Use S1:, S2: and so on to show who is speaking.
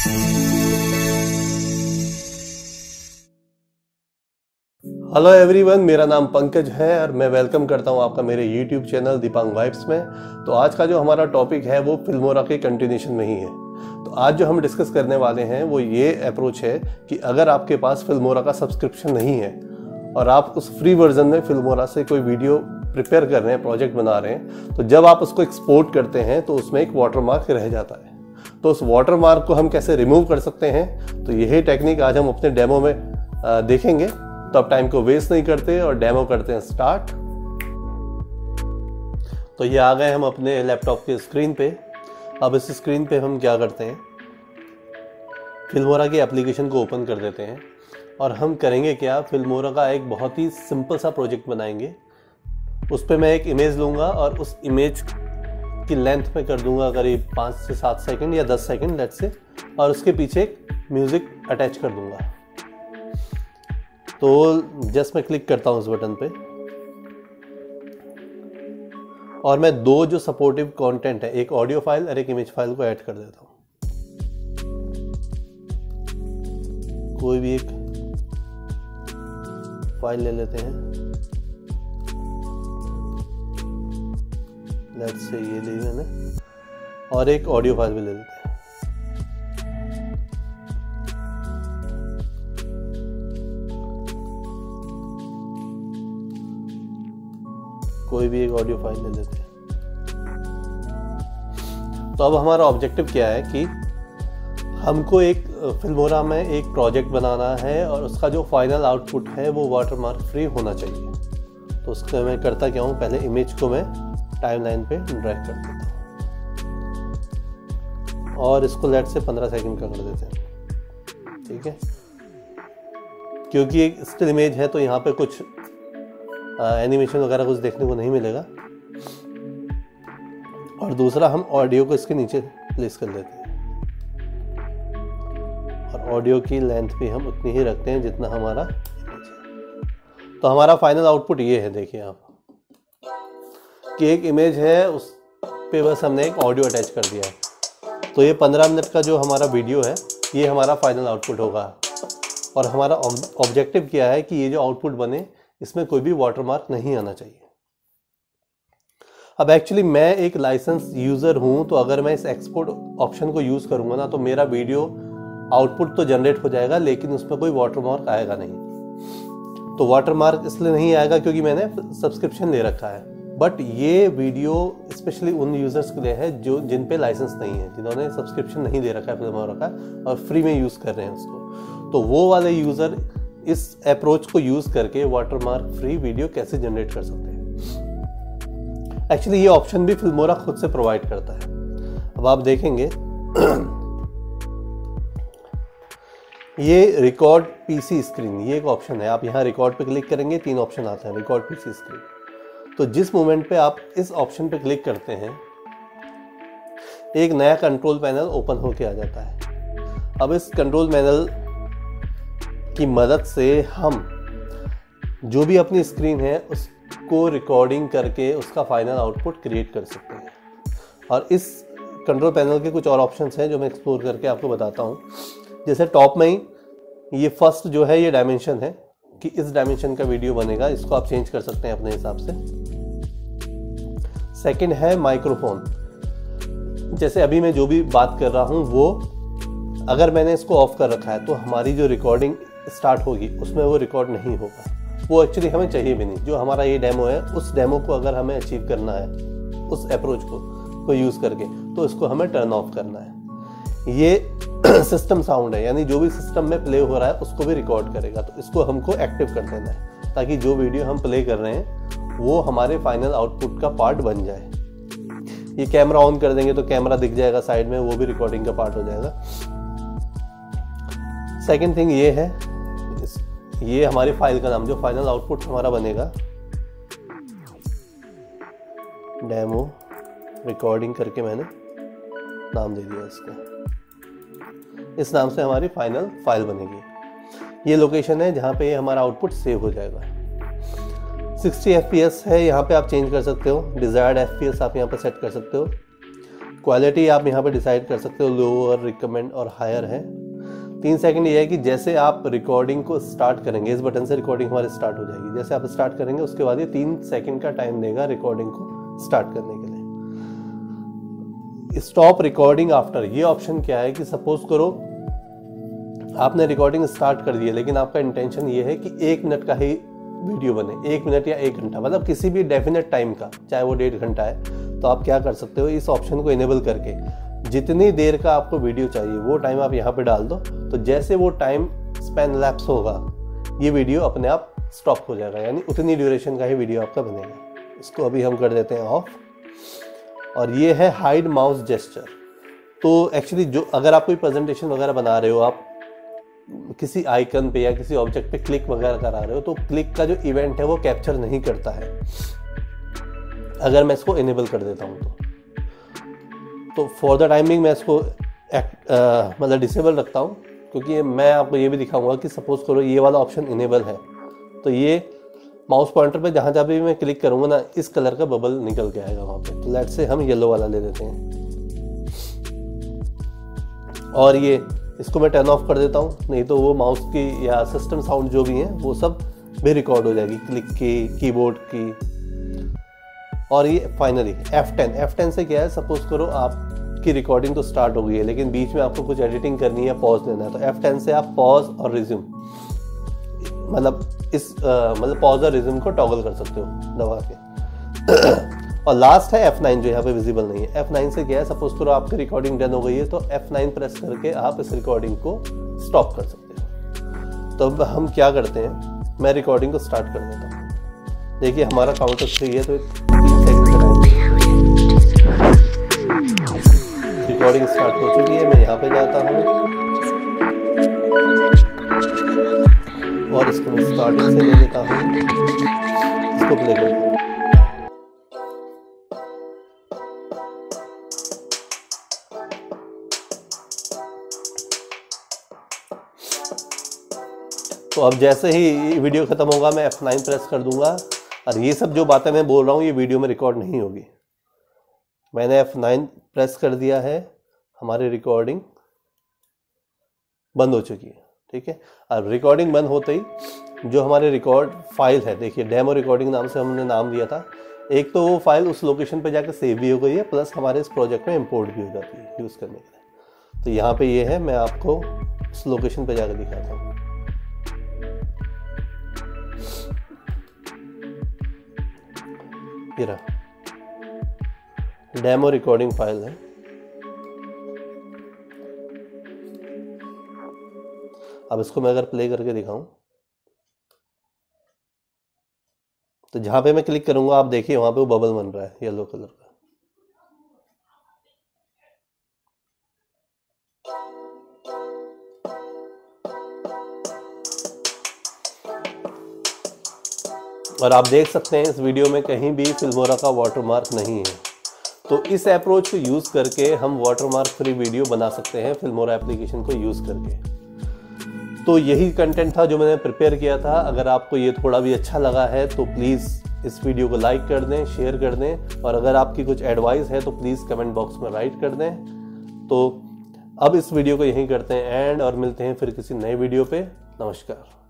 S1: Hello everyone, मेरा नाम पंकज है और मैं वेलकम करता हूं आपका मेरे YouTube चैनल दीपांग वाइब्स में। तो आज का जो हमारा टॉपिक है वो फिल्मोरा के कंटिन्यूशन में ही है। तो आज जो हम डिस्कस करने वाले हैं वो ये अप्रोच है कि अगर आपके पास फिल्मोरा का सब्सक्रिप्शन नहीं है और आप उस फ्री वर्जन में फिल्मोरा से कोई वीडियो प्रिपेयर कर रहे हैं, प्रोजेक्ट बना रहे हैं, तो जब आप उसको एक्सपोर्ट करते हैं तो उसमें एक वाटरमार्क रह जाता है। तो उस वाटरमार्क को हम कैसे रिमूव कर सकते हैं, तो यही टेक्निक आज हम अपने डेमो में देखेंगे। तो अब टाइम को वेस्ट नहीं करते और डेमो करते हैं स्टार्ट। तो ये आ गए हम अपने लैपटॉप के स्क्रीन पे। अब इस स्क्रीन पे हम क्या करते हैं, फिल्मोरा की एप्लीकेशन को ओपन कर देते हैं और हम करेंगे क्या, फिल्मोरा का एक बहुत ही सिंपल सा प्रोजेक्ट बनाएंगे। उस पर मैं एक इमेज लूँगा और उस इमेज की लेंथ में कर दूंगा करीब 5 से 7 सेकंड या 10 सेकंड लेट्स से, और उसके पीछे एक म्यूज़िक अटैच कर दूंगा। तो जस्ट मैं क्लिक करता हूं उस बटन पे और मैं दो जो सपोर्टिव कंटेंट है, एक ऑडियो फाइल और एक इमेज फाइल को ऐड कर देता हूं। कोई भी एक फाइल ले लेते हैं, लेट्स से ये ले मैंने, और एक ऑडियो फाइल भी ले लेते हैं। कोई भी एक ऑडियो फाइल ले लेते हैं। तो अब हमारा ऑब्जेक्टिव क्या है कि हमको एक फिल्मोरा में एक प्रोजेक्ट बनाना है और उसका जो फाइनल आउटपुट है वो वाटरमार्क फ्री होना चाहिए। तो उसका मैं करता क्या हूँ, पहले इमेज को मैं टाइमलाइन पे ड्रैग कर देता हूँ और इसको लेट से 15 सेकंड का कर देते हैं, ठीक है। क्योंकि एक स्टिल इमेज है तो यहाँ पे कुछ एनिमेशन वगैरह कुछ देखने को नहीं मिलेगा। और दूसरा, हम ऑडियो को इसके नीचे प्लेस कर लेते हैं और ऑडियो की लेंथ भी हम उतनी ही रखते हैं जितना हमारा इमेज है। तो हमारा फाइनल आउटपुट ये है, देखिए आप कि एक इमेज है, उस पे बस हमने एक ऑडियो अटैच कर दिया है। तो ये 15 मिनट का जो हमारा वीडियो है ये हमारा फाइनल आउटपुट होगा। और हमारा ऑब्जेक्टिव क्या है कि ये जो आउटपुट बने इसमें कोई भी वाटरमार्क नहीं आना चाहिए। अब एक्चुअली मैं एक लाइसेंस यूज़र हूं, तो अगर मैं इस एक्सपोर्ट ऑप्शन को यूज़ करूंगा ना, तो मेरा वीडियो आउटपुट तो जनरेट हो जाएगा लेकिन उसमें कोई वाटरमार्क आएगा नहीं। तो वाटरमार्क इसलिए नहीं आएगा क्योंकि मैंने सब्सक्रिप्शन ले रखा है। बट ये वीडियो स्पेशली उन यूज़र्स के लिए है जो जिन पे लाइसेंस नहीं है, जिन्होंने सब्सक्रिप्शन नहीं दे रखा है फिल्मोरा का और फ्री में यूज़ कर रहे हैं उसको। तो वो वाले यूज़र इस अप्रोच को यूज करके वाटरमार्क फ्री वीडियो कैसे जनरेट कर सकते हैं। एक्चुअली ये ऑप्शन भी फिल्मोरा खुद से प्रोवाइड करता है। अब आप देखेंगे ये रिकॉर्ड पीसी स्क्रीन, ये एक ऑप्शन है। आप यहाँ रिकॉर्ड पे क्लिक करेंगे, 3 ऑप्शन आते हैं, रिकॉर्ड पीसी स्क्रीन। तो जिस मोमेंट पे आप इस ऑप्शन पे क्लिक करते हैं, एक नया कंट्रोल पैनल ओपन होके आ जाता है। अब इस कंट्रोल पैनल की मदद से हम जो भी अपनी स्क्रीन है उसको रिकॉर्डिंग करके उसका फाइनल आउटपुट क्रिएट कर सकते हैं। और इस कंट्रोल पैनल के कुछ और ऑप्शंस हैं जो मैं एक्सप्लोर करके आपको बताता हूँ। जैसे टॉप में ही ये फर्स्ट जो है ये डायमेंशन है कि इस डायमेंशन का वीडियो बनेगा, इसको आप चेंज कर सकते हैं अपने हिसाब से। सेकंड है माइक्रोफोन। जैसे अभी मैं जो भी बात कर रहा हूँ वो अगर मैंने इसको ऑफ कर रखा है तो हमारी जो रिकॉर्डिंग स्टार्ट होगी उसमें वो रिकॉर्ड नहीं होगा। वो एक्चुअली हमें चाहिए भी नहीं। जो हमारा ये डेमो है उस डेमो को अगर हमें अचीव करना है उस अप्रोच को यूज़ करके, तो इसको हमें टर्न ऑफ करना है। ये सिस्टम साउंड है, यानी जो भी सिस्टम में प्ले हो रहा है उसको भी रिकॉर्ड करेगा। तो इसको हमको एक्टिव कर देना है ताकि जो वीडियो हम प्ले कर रहे हैं वो हमारे फाइनल आउटपुट का पार्ट बन जाए। ये कैमरा ऑन कर देंगे तो कैमरा दिख जाएगा साइड में, वो भी रिकॉर्डिंग का पार्ट हो जाएगा। सेकेंड थिंग ये है, ये हमारी फाइल का नाम, जो फाइनल आउटपुट हमारा बनेगा, डेमो रिकॉर्डिंग करके मैंने नाम दे दिया इसका। इस नाम से हमारी फाइनल फाइल बनेगी। ये लोकेशन है जहाँ पे ये हमारा आउटपुट सेव हो जाएगा। 60 FPS है, यहाँ पे आप चेंज कर सकते हो। डिजायर्ड FPS आप यहाँ पे सेट कर सकते हो। क्वालिटी आप यहाँ पे डिसाइड कर सकते हो, लोअर, रिकमेंड और हायर है। 3 सेकंड ये है कि जैसे आप रिकॉर्डिंग को स्टार्ट करेंगे, इस बटन से रिकॉर्डिंग हमारी स्टार्ट हो जाएगी। जैसे आप स्टार्ट करेंगे उसके बाद ये 3 सेकंड का टाइम देगा रिकॉर्डिंग को स्टार्ट करने के लिए। स्टॉप रिकॉर्डिंग आफ्टर, ये ऑप्शन क्या है कि सपोज करो आपने रिकॉर्डिंग स्टार्ट कर दी है, लेकिन आपका इंटेंशन ये है कि 1 मिनट का ही वीडियो बने, 1 मिनट या 1 घंटा, मतलब किसी भी डेफिनेट टाइम का, चाहे वो 1.5 घंटा है, तो आप क्या कर सकते हो, इस ऑप्शन को इनेबल करके जितनी देर का आपको वीडियो चाहिए वो टाइम आप यहाँ पे डाल दो। तो जैसे वो टाइम स्पैन लैप्स होगा, ये वीडियो अपने आप स्टॉप हो जाएगा, यानी उतनी ड्यूरेशन का ही वीडियो आपका बनेगा। इसको अभी हम कर देते हैं ऑफ। और ये है हाइड माउस जेस्चर। तो एक्चुअली जो अगर आप कोई प्रेजेंटेशन वगैरह बना रहे हो, आप किसी आइकन पे या किसी ऑब्जेक्ट पे क्लिक वगैरह करा रहे हो, तो क्लिक का जो इवेंट है वो कैप्चर नहीं करता है अगर मैं इसको इनेबल कर देता हूँ तो फॉर द टाइमिंग मैं इसको मतलब डिसेबल रखता हूँ, क्योंकि मैं आपको ये भी दिखाऊंगा कि सपोज करो ये वाला ऑप्शन इनेबल है, तो ये माउस पॉइंटर पे जहाँ जहाँ भी मैं क्लिक करूँगा ना, इस कलर का बबल निकल के आएगा वहाँ पे। तो लेट से हम येलो वाला ले लेते हैं और ये इसको मैं टर्न ऑफ कर देता हूँ, नहीं तो वो माउस की या सिस्टम साउंड जो भी है वो सब भी रिकॉर्ड हो जाएगी, क्लिक की, कीबोर्ड की। और ये फाइनली F10 से क्या है, सपोज करो आपकी रिकॉर्डिंग तो स्टार्ट हो गई है लेकिन बीच में आपको कुछ एडिटिंग करनी है, पॉज देना है, तो F10 से आप पॉज और रिज्यूम, मतलब पॉज और रिज्यूम को टॉगल कर सकते हो दबा के। और लास्ट है F9 जो यहाँ पे विजिबल नहीं है। F9 से क्या है, सपोज करो आपकी रिकॉर्डिंग डन हो गई है तो F9 प्रेस करके आप इस रिकॉर्डिंग को स्टॉप कर सकते हो। तो अब हम क्या करते हैं, मैं रिकॉर्डिंग को स्टार्ट कर देता हूँ। देखिए हमारा काउंटर 3 है तो 3 सेकंड का रिकॉर्डिंग स्टार्ट हो चुकी है। मैं यहाँ पे जाता हूँ और इसको मैं स्टार्टिंग से ले लेता हूँ, इसको प्ले करता हूँ। तो अब जैसे ही वीडियो खत्म होगा मैं F9 प्रेस कर दूंगा और ये सब जो बातें मैं बोल रहा हूँ ये वीडियो में रिकॉर्ड नहीं होगी। मैंने F9 प्रेस कर दिया है, हमारी रिकॉर्डिंग बंद हो चुकी है। ठीक है, अब रिकॉर्डिंग बंद होते ही जो हमारे रिकॉर्ड फाइल है, देखिए डेमो रिकॉर्डिंग नाम से हमने नाम दिया था, एक तो वो फाइल उस लोकेशन पे जाकर सेव भी हो गई है, प्लस हमारे इस प्रोजेक्ट में इंपोर्ट भी हो जाती है यूज़ करने के लिए। तो यहाँ पे ये है, मैं आपको उस लोकेशन पे जाकर दिखाता हूँ। ये रहा डेमो रिकॉर्डिंग फाइल है। अब इसको मैं अगर प्ले करके दिखाऊं तो जहां पे मैं क्लिक करूंगा आप देखिए वहां पे वो बबल बन रहा है येलो कलर का। और आप देख सकते हैं इस वीडियो में कहीं भी फिल्मोरा का वाटरमार्क नहीं है। तो इस अप्रोच को यूज़ करके हम वाटरमार्क फ्री वीडियो बना सकते हैं फिल्मोरा एप्लीकेशन को यूज़ करके। तो यही कंटेंट था जो मैंने प्रिपेयर किया था। अगर आपको ये थोड़ा भी अच्छा लगा है तो प्लीज़ इस वीडियो को लाइक कर दें, शेयर कर दें, और अगर आपकी कुछ एडवाइस है तो प्लीज़ कमेंट बॉक्स में राइट कर दें। तो अब इस वीडियो को यहीं करते हैं एंड, और मिलते हैं फिर किसी नए वीडियो पे। नमस्कार।